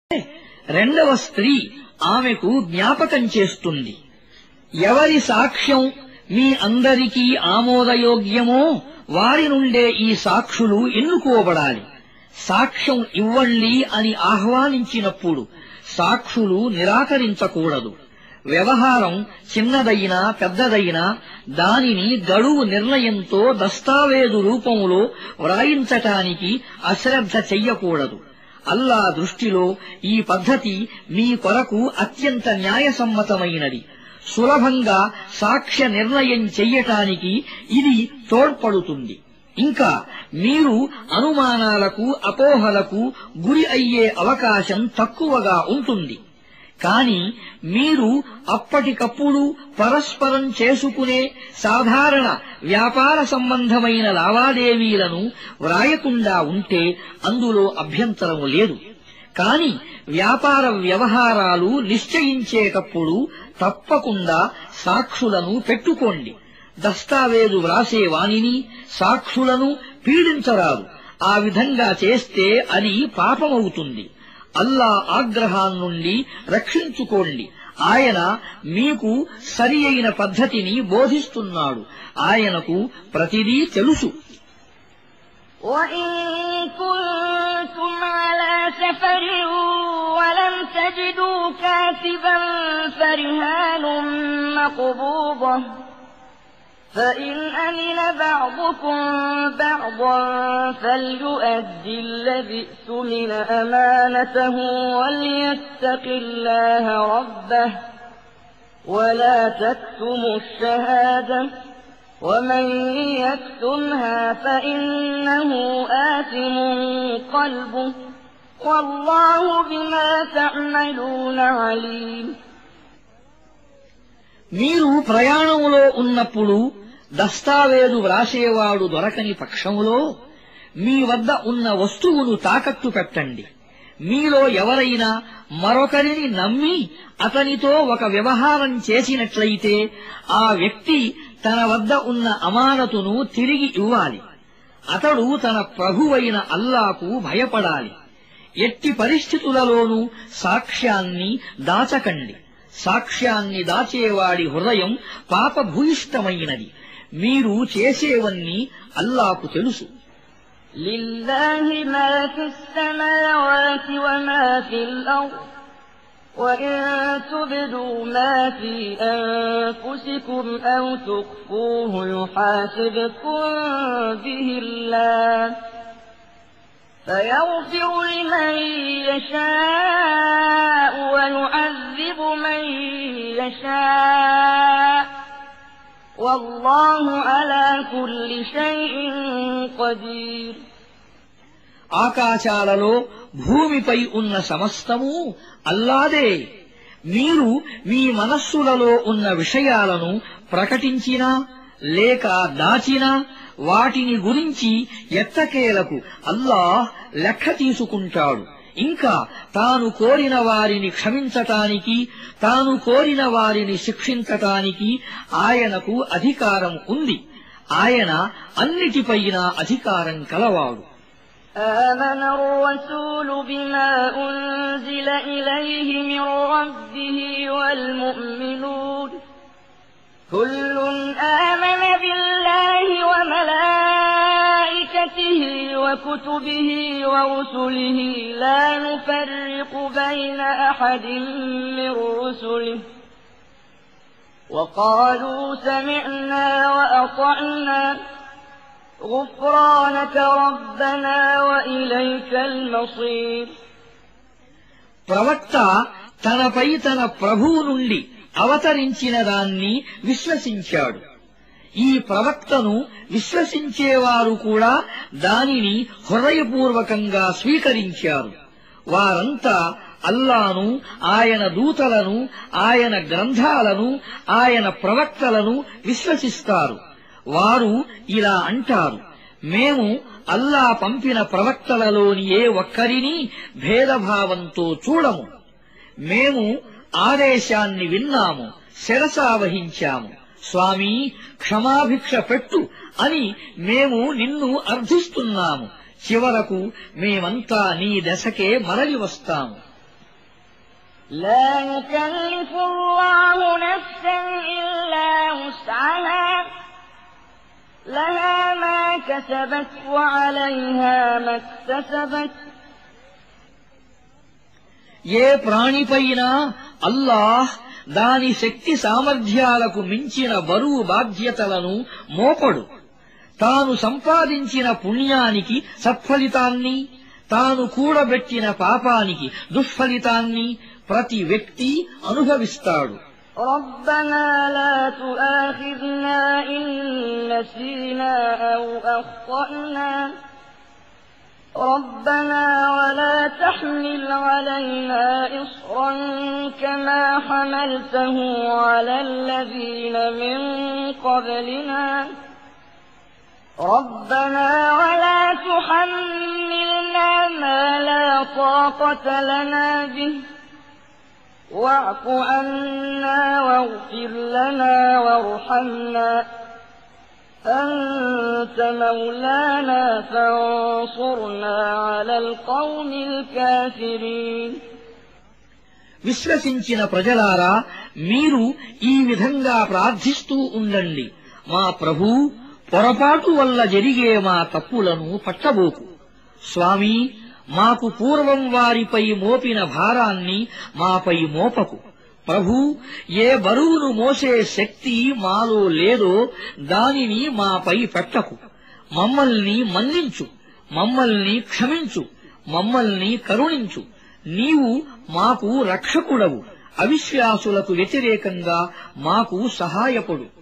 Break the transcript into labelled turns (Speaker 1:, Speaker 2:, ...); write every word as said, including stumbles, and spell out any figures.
Speaker 1: రెండవ స్త్రీ ఆమెకు జ్ఞాపకం చేస్తుంది. ఎవరి సాక్ష్యం మీ అందరికీ ఆమోదయోగ్యమో వారి నుండే ఈ సాక్షులు ఎన్నుకోబడాలి. సాక్ష్యం ఇవ్వండి అని ఆహ్వానించినప్పుడు సాక్షులు నిరాకరించకూడదు. వ్యవహారం చిన్నదైనా పెద్దదైనా దానిని గడువు నిర్ణయంతో దస్తావేజు రూపంలో వ్రాయించటానికి అశ్రద్ధ చెయ్యకూడదు. అల్లా దృష్టిలో ఈ పద్ధతి మీ కొరకు అత్యంత న్యాయసమ్మతమైనది. సులభంగా సాక్ష్య నిర్ణయం చెయ్యటానికి ఇది తోడ్పడుతుంది. ఇంకా మీరు అనుమానాలకు అపోహలకు గురి అయ్యే అవకాశం తక్కువగా ఉంటుంది. కాని మీరు అప్పటికప్పుడు పరస్పరం చేసుకునే సాధారణ వ్యాపార సంబంధమైన లావాదేవీలను వ్రాయకుండా ఉంటే అందులో అభ్యంతరం లేదు. కాని వ్యాపార వ్యవహారాలు నిశ్చయించేటప్పుడు తప్పకుండా సాక్షులను పెట్టుకోండి. దస్తావేజు వ్రాసే వానిని సాక్షులను పీడించరాదు. ఆ విధంగా చేస్తే అది పాపమవుతుంది. అల్లా ఆగ్రహాన్నుండి రక్షించుకోండి. ఆయన మీకు సరి అయిన పద్ధతిని బోధిస్తున్నాడు. ఆయనకు ప్రతిదీ తెలుసు.
Speaker 2: وَإِن كُنتُمْ عَلَى سَفَرٍ وَلَمْ تَجِدُوا كَاتِبًا فَرِهَانٌ مَّقْبُوضَةٌ فَإِنْ أَمِنَ بَعْضُكُمْ بَعْضًا فَلْيُؤَدِّ الَّذِي اؤْتُمِنَ أَمَانَتَهُ وَلْيَتَّقِ اللَّهَ رَبَّهُ وَلَا تَكْتُمُوا الشَّهَادَةَ وَمَن يَكْتُمْهَا فَإِنَّهُ آثِمٌ قَلْبُهُ وَاللَّهُ بِمَا تَعْمَلُونَ عَلِيمٌ.
Speaker 1: మీరు ప్రయాణంలో ఉన్నప్పుడు దస్తావేజు వ్రాసేవాడు దొరకని పక్షంలో మీ వద్ద ఉన్న వస్తువును తాకట్టు పెట్టండి. మీలో ఎవరైనా మరొకరిని నమ్మి అతనితో ఒక వ్యవహారం చేసినట్లయితే ఆ వ్యక్తి తన వద్ద ఉన్న అమానతును తిరిగి ఇవ్వాలి. అతడు తన ప్రభువైన అల్లాకు భయపడాలి. ఎట్టి పరిస్థితులలోనూ సాక్ష్యాన్ని దాచకండి. సాక్ష్యాన్ని దాచేవాడి హృదయం పాపభూయిష్టమైనది. మీరు చేసేవన్నీ అల్లాకు తెలుసు.
Speaker 2: لله ما في السماوات وما في الأرض وإن تبدوا ما في أنفسكم أو تخفوه يحاسبكم به الله فيغفر لمن يشاء ويعذب من يشاء والله على كل شيء قدير.
Speaker 1: ఆకాశాలలో భూమిపై ఉన్న సమస్తము అల్లాదే. మీరు మీ మనస్సులలో ఉన్న విషయాలను ప్రకటించినా లేక దాచినా వాటిని గురించి ఎట్టకేలకు అల్లాహ్ లెక్క తీసుకుంటాడు. ఇంకా తాను కోరిన వారిని క్షమించటానికి తాను కోరిన వారిని శిక్షించటానికి ఆయనకు అధికారం ఉంది. ఆయన అన్నిటిపైన అధికారం కలవాడు.
Speaker 2: آمن الرسول بما أنزل إليه من ربه والمؤمنون كل آمن بالله وملائكته وكتبه ورسله لا نفرق بين أحد من رسله وقالوا سمعنا وأطعنا غفرانك ربنا وإليك المصير.
Speaker 1: ప్రవక్త తనపై తన ప్రభువు నుండి అవతరించిన దాన్ని విశ్వసించాడు. ఈ ప్రవక్తను విశ్వసించేవారు కూడా దానిని హృదయపూర్వకంగా స్వీకరించారు. వారంతా అల్లాను, ఆయన దూతలను, ఆయన గ్రంథాలను, ఆయన ప్రవక్తలను విశ్వసిస్తారు. వారు ఇలా అంటారు, మేము అల్లా పంపిన ప్రవక్తలలోని ఏ ఒక్కరినీ భేదభావంతో చూడము. మేము ఆదేశాన్ని విన్నాము, శిరసావహించాము. స్వామీ, క్షమాభిక్ష పెట్టు అని మేము నిన్ను అర్థిస్తున్నాము. చివరకు మేమంతా నీ దశకే మరలి వస్తాము.
Speaker 2: لا يكلف الله نفسا إلا وسعها لها ما كسبت وعليها ما اكتسبت
Speaker 1: ఏ ప్రాణిపైనా అల్లాహ్ దాని శక్తి సామర్థ్యాలకు మించిన బరువు బాధ్యతలను మోపడు. తాను సంపాదించిన పుణ్యానికి సత్ఫలితాన్ని, తాను కూడబెట్టిన పాపానికి దుష్ఫలితాన్ని ప్రతి వ్యక్తి అనుభవిస్తాడు.
Speaker 2: ربنا لا تؤاخذنا إن نسينا أو أخطأنا ربنا ولا تحمل علينا إصرا كما حملته على الذين من قبلنا ربنا ولا تحملنا ما لا طاقة لنا به واعف عنا واغفر لنا وارحمنا أنت مولانا فانصرنا على القوم الكافرين
Speaker 1: విశ్వసించిన ప్రజలారా, మీరు ఈ విధంగా ప్రార్థిస్తూ ఉండండి. మా ప్రభూ, పొరపాటు వల్ల జరిగే మా తప్పులను పట్టబోకు. స్వామీ, మాకు పూర్వం వారిపై మోపిన భారాన్ని మాపై మోపకు. ప్రభూ, ఏ బరువును మోసే శక్తి మాలో లేదో దానిని మాపై పెట్టకు. మమ్మల్ని మన్నించు, మమ్మల్ని క్షమించు, మమ్మల్ని కరుణించు. నీవు మాకు రక్షకుడవు. అవిశ్వాసులకు వ్యతిరేకంగా మాకు సహాయపడు.